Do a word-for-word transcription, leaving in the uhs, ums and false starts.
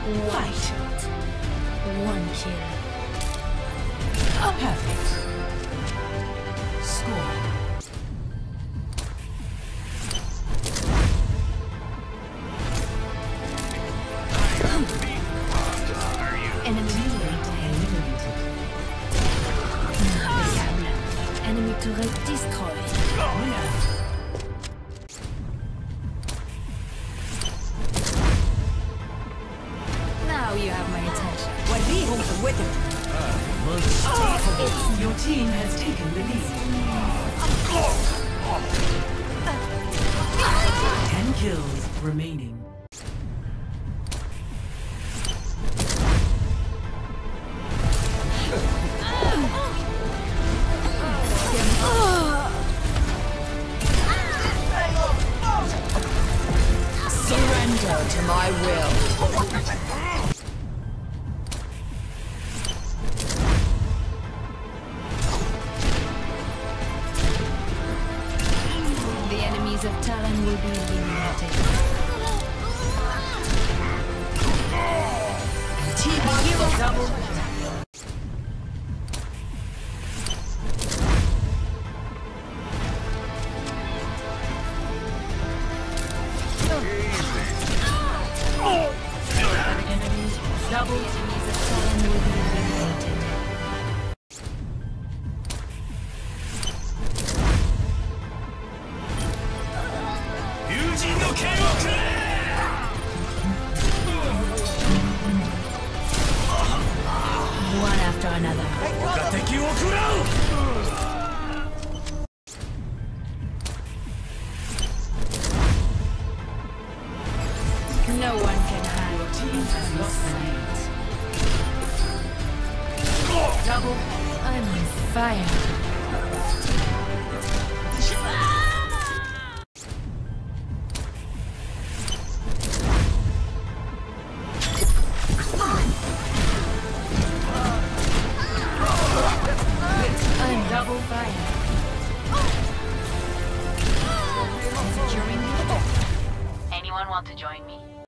One shot. One kill. Perfect. Score. Enemy eliminated. Enemy turret destroyed. Now you have my attention. Your team has taken the lead. Ten kills remaining. Surrender to my will. The enemies of Talon will be eliminated. Team hero double. Enemies double. Enemies of Talon will be eliminated. One after another. No one can hide. Team has lost the lead. Double. I'm on fire. I'm double fire. Securing the objective. Anyone want to join me?